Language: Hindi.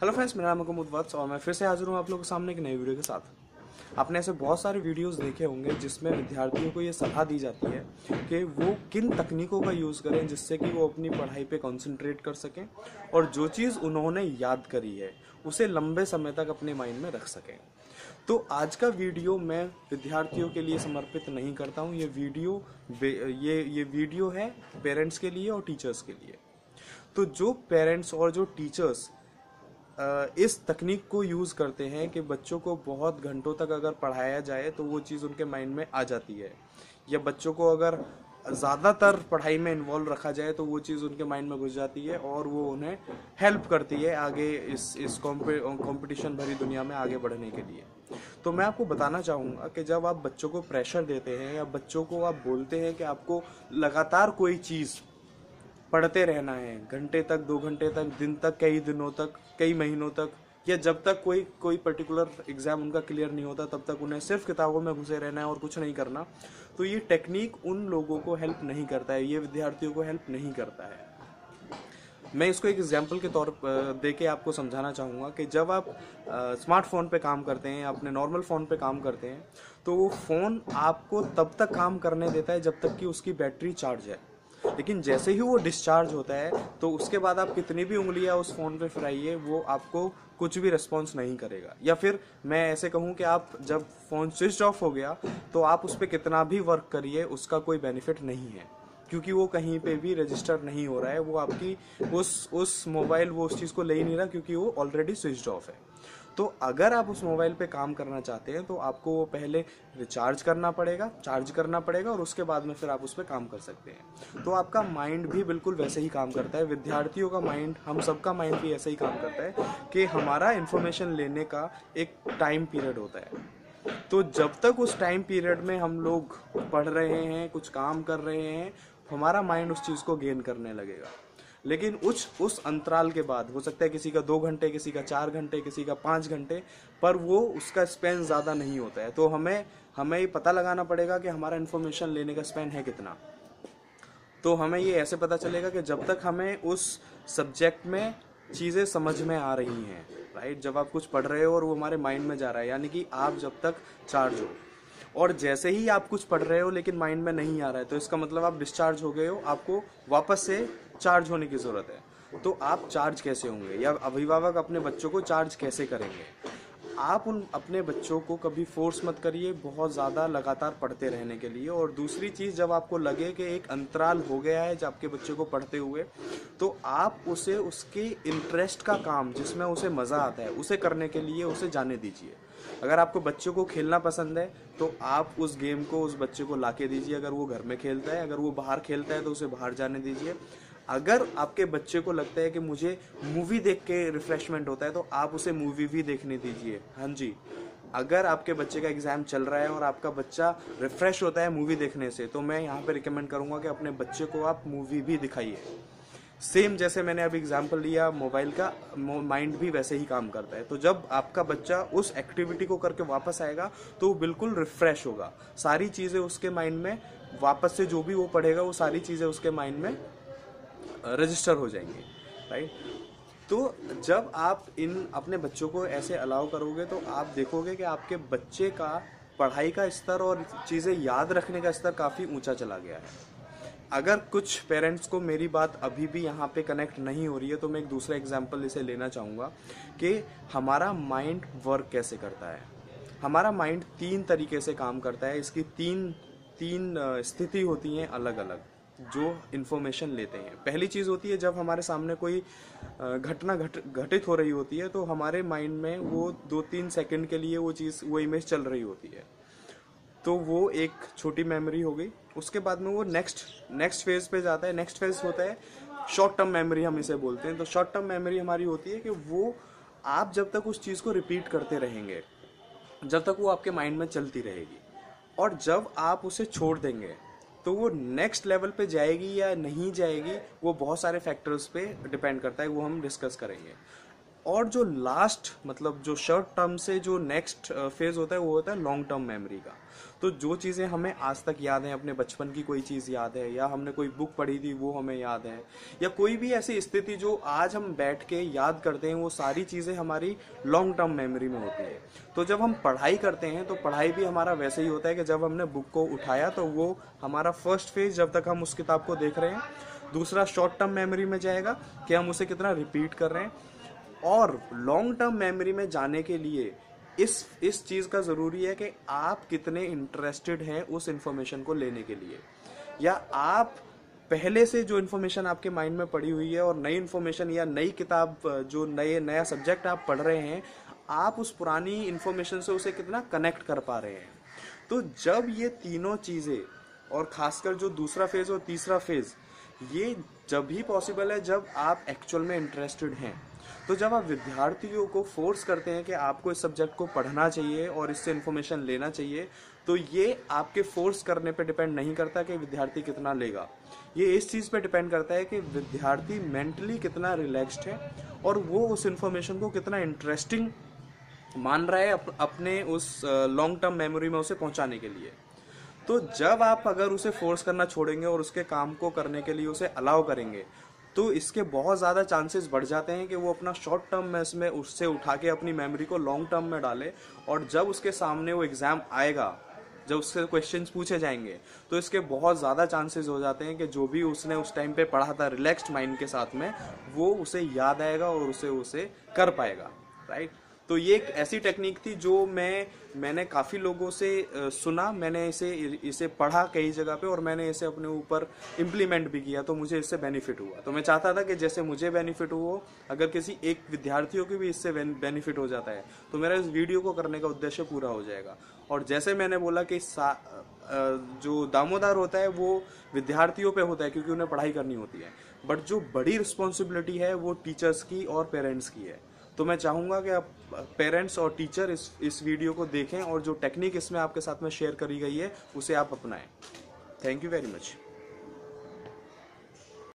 हेलो फ्रेंड्स, मेरा नाम है कुमुद वत्स और मैं फिर से हाजिर हूँ आप लोगों के सामने एक नई वीडियो के साथ। आपने ऐसे बहुत सारे वीडियोस देखे होंगे जिसमें विद्यार्थियों को ये सलाह दी जाती है कि वो किन तकनीकों का यूज़ करें जिससे कि वो अपनी पढ़ाई पे कंसंट्रेट कर सकें और जो चीज़ उन्होंने याद करी है उसे लंबे समय तक अपने माइंड में रख सकें। तो आज का वीडियो मैं विद्यार्थियों के लिए समर्पित नहीं करता हूँ। ये वीडियो है पेरेंट्स के लिए और टीचर्स के लिए। तो जो पेरेंट्स और जो टीचर्स इस तकनीक को यूज़ करते हैं कि बच्चों को बहुत घंटों तक अगर पढ़ाया जाए तो वो चीज़ उनके माइंड में आ जाती है, या बच्चों को अगर ज़्यादातर पढ़ाई में इन्वॉल्व रखा जाए तो वो चीज़ उनके माइंड में घुस जाती है और वो उन्हें हेल्प करती है आगे इस कंपटीशन भरी दुनिया में आगे बढ़ने के लिए। तो मैं आपको बताना चाहूँगा कि जब आप बच्चों को प्रेशर देते हैं या बच्चों को आप बोलते हैं कि आपको लगातार कोई चीज़ पढ़ते रहना है, घंटे तक, 2 घंटे तक, दिन तक, कई दिनों तक, कई महीनों तक, या जब तक कोई पर्टिकुलर एग्जाम उनका क्लियर नहीं होता तब तक उन्हें सिर्फ किताबों में घुसे रहना है और कुछ नहीं करना, तो ये टेक्निक उन लोगों को हेल्प नहीं करता है, ये विद्यार्थियों को हेल्प नहीं करता है। मैं इसको एक एग्जाम्पल के तौर पर दे के आपको समझाना चाहूँगा कि जब आप स्मार्टफोन पे काम करते हैं, अपने नॉर्मल फ़ोन पे काम करते हैं, तो वो फ़ोन आपको तब तक काम करने देता है जब तक कि उसकी बैटरी चार्ज है। लेकिन जैसे ही वो डिस्चार्ज होता है तो उसके बाद आप कितनी भी उंगलियां उस फोन पे फिराइए, वो आपको कुछ भी रिस्पॉन्स नहीं करेगा। या फिर मैं ऐसे कहूँ कि आप जब फोन स्विच ऑफ हो गया तो आप उस पर कितना भी वर्क करिए उसका कोई बेनिफिट नहीं है, क्योंकि वो कहीं पे भी रजिस्टर नहीं हो रहा है। वो आपकी उस मोबाइल वो उस चीज़ को ले ही नहीं रहा क्योंकि वो ऑलरेडी स्विच्ड ऑफ है। तो अगर आप उस मोबाइल पे काम करना चाहते हैं तो आपको वो पहले रिचार्ज करना पड़ेगा, चार्ज करना पड़ेगा, और उसके बाद में फिर आप उस पर काम कर सकते हैं। तो आपका माइंड भी बिल्कुल वैसे ही काम करता है, विद्यार्थियों का माइंड, हम सबका माइंड भी ऐसे ही काम करता है कि हमारा इन्फॉर्मेशन लेने का एक टाइम पीरियड होता है। तो जब तक उस टाइम पीरियड में हम लोग पढ़ रहे हैं, कुछ काम कर रहे हैं, हमारा माइंड उस चीज़ को गेन करने लगेगा। लेकिन उस अंतराल के बाद हो सकता है किसी का 2 घंटे, किसी का 4 घंटे, किसी का 5 घंटे, पर वो उसका स्पेन ज़्यादा नहीं होता है। तो हमें ये पता लगाना पड़ेगा कि हमारा इन्फॉर्मेशन लेने का स्पेन है कितना। तो हमें ये ऐसे पता चलेगा कि जब तक हमें उस सब्जेक्ट में चीज़ें समझ में आ रही हैं, राइट, जब आप कुछ पढ़ रहे हो और वो हमारे माइंड में जा रहा है, यानी कि आप जब तक चार्ज हो। और जैसे ही आप कुछ पढ़ रहे हो लेकिन माइंड में नहीं आ रहा है तो इसका मतलब आप डिस्चार्ज हो गए हो, आपको वापस से चार्ज होने की ज़रूरत है। तो आप चार्ज कैसे होंगे, या अभिभावक अपने बच्चों को चार्ज कैसे करेंगे? आप अपने बच्चों को कभी फोर्स मत करिए बहुत ज़्यादा लगातार पढ़ते रहने के लिए। और दूसरी चीज़, जब आपको लगे कि एक अंतराल हो गया है जब आपके बच्चे को पढ़ते हुए, तो आप उसे उसके इंटरेस्ट का काम, जिसमें उसे मज़ा आता है, उसे करने के लिए उसे जाने दीजिए। अगर आपको बच्चों को खेलना पसंद है तो आप उस गेम को उस बच्चे को लाके दीजिए। अगर वो घर में खेलता है, अगर वो बाहर खेलता है तो उसे बाहर जाने दीजिए। अगर आपके बच्चे को लगता है कि मुझे मूवी देख के रिफ्रेशमेंट होता है तो आप उसे मूवी भी देखने दीजिए। हाँ जी, अगर आपके बच्चे का एग्ज़ाम चल रहा है और आपका बच्चा रिफ्रेश होता है मूवी देखने से, तो मैं यहाँ पे रिकमेंड करूँगा कि अपने बच्चे को आप मूवी भी दिखाइए। सेम जैसे मैंने अभी एग्जांपल लिया मोबाइल का, माइंड भी वैसे ही काम करता है। तो जब आपका बच्चा उस एक्टिविटी को करके वापस आएगा तो वो बिल्कुल रिफ्रेश होगा, सारी चीज़ें उसके माइंड में वापस से जो भी वो पढ़ेगा वो सारी चीज़ें उसके माइंड में रजिस्टर हो जाएंगे, राइट। तो जब आप इन अपने बच्चों को ऐसे अलाउ करोगे तो आप देखोगे कि आपके बच्चे का पढ़ाई का स्तर और चीज़ें याद रखने का स्तर काफ़ी ऊंचा चला गया है। अगर कुछ पेरेंट्स को मेरी बात अभी भी यहाँ पे कनेक्ट नहीं हो रही है तो मैं एक दूसरा एग्जांपल इसे लेना चाहूँगा कि हमारा माइंड वर्क कैसे करता है। हमारा माइंड 3 तरीके से काम करता है। इसकी तीन स्थिति होती हैं अलग अलग, जो इन्फॉर्मेशन लेते हैं। पहली चीज़ होती है जब हमारे सामने कोई घटना घटित हो रही होती है तो हमारे माइंड में वो 2-3 सेकंड के लिए वो इमेज चल रही होती है, तो वो एक छोटी मेमोरी हो गई। उसके बाद में वो नेक्स्ट फेज पे जाता है। नेक्स्ट फेज होता है शॉर्ट टर्म मेमोरी, हम इसे बोलते हैं। तो शॉर्ट टर्म मेमोरी हमारी होती है कि वो आप जब तक उस चीज़ को रिपीट करते रहेंगे, जब तक वो आपके माइंड में चलती रहेगी, और जब आप उसे छोड़ देंगे तो वो नेक्स्ट लेवल पे जाएगी या नहीं जाएगी, वो बहुत सारे फैक्टर्स पे डिपेंड करता है, वो हम डिस्कस करेंगे। और जो लास्ट मतलब जो शॉर्ट टर्म से जो नेक्स्ट फेज होता है वो होता है लॉन्ग टर्म मेमोरी का। तो जो चीज़ें हमें आज तक याद हैं, अपने बचपन की कोई चीज़ याद है, या हमने कोई बुक पढ़ी थी वो हमें याद है, या कोई भी ऐसी स्थिति जो आज हम बैठ के याद करते हैं, वो सारी चीज़ें हमारी लॉन्ग टर्म मेमोरी में होती है। तो जब हम पढ़ाई करते हैं तो पढ़ाई भी हमारा वैसे ही होता है कि जब हमने बुक को उठाया तो वो हमारा फर्स्ट फेज जब तक हम उस किताब को देख रहे हैं, दूसरा शॉर्ट टर्म मेमोरी में जाएगा कि हम उसे कितना रिपीट कर रहे हैं, और लॉन्ग टर्म मेमोरी में जाने के लिए इस चीज़ का ज़रूरी है कि आप कितने इंटरेस्टेड हैं उस इंफॉर्मेशन को लेने के लिए, या आप पहले से जो इन्फॉर्मेशन आपके माइंड में पड़ी हुई है और नई इन्फॉर्मेशन या नई किताब जो नया सब्जेक्ट आप पढ़ रहे हैं, आप उस पुरानी इन्फॉर्मेशन से उसे कितना कनेक्ट कर पा रहे हैं। तो जब ये तीनों चीज़ें, और खासकर जो दूसरा फेज और तीसरा फेज, ये जब भी पॉसिबल है जब आप एक्चुअल में इंटरेस्टेड हैं। तो जब आप विद्यार्थियों को फोर्स करते हैं कि आपको इस सब्जेक्ट को पढ़ना चाहिए और इससे इन्फॉर्मेशन लेना चाहिए, तो ये आपके फोर्स करने पे डिपेंड नहीं करता कि विद्यार्थी कितना लेगा। ये इस चीज़ पे डिपेंड करता है कि विद्यार्थी मेंटली कितना रिलैक्स्ड है और वो उस इन्फॉर्मेशन को कितना इंटरेस्टिंग मान रहा है अपने उस लॉन्ग टर्म मेमोरी में उसे पहुंचाने के लिए। तो जब आप अगर उसे फोर्स करना छोड़ेंगे और उसके काम को करने के लिए उसे अलाउ करेंगे, तो इसके बहुत ज़्यादा चांसेस बढ़ जाते हैं कि वो अपना शॉर्ट टर्म में उससे उठा के अपनी मेमोरी को लॉन्ग टर्म में डाले, और जब उसके सामने वो एग्ज़ाम आएगा, जब उससे क्वेश्चंस पूछे जाएंगे, तो इसके बहुत ज़्यादा चांसेस हो जाते हैं कि जो भी उसने उस टाइम पे पढ़ा था रिलैक्स्ड माइंड के साथ में, वो उसे याद आएगा और उसे कर पाएगा, राइट। तो ये एक ऐसी टेक्निक थी जो मैंने काफ़ी लोगों से सुना, मैंने इसे पढ़ा कई जगह पे, और मैंने इसे अपने ऊपर इम्प्लीमेंट भी किया, तो मुझे इससे बेनिफिट हुआ। तो मैं चाहता था कि जैसे मुझे बेनिफिट हुआ, अगर किसी एक विद्यार्थियों को भी इससे बेनिफिट हो जाता है, तो मेरा इस वीडियो को करने का उद्देश्य पूरा हो जाएगा। और जैसे मैंने बोला कि जो दामोदार होता है वो विद्यार्थियों पे होता है क्योंकि उन्हें पढ़ाई करनी होती है, बट जो बड़ी रिस्पॉन्सिबिलिटी है वो टीचर्स की और पेरेंट्स की है। तो मैं चाहूँगा कि आप पेरेंट्स और टीचर इस वीडियो को देखें और जो टेक्निक इसमें आपके साथ में शेयर करी गई है उसे आप अपनाएं। Thank you very much.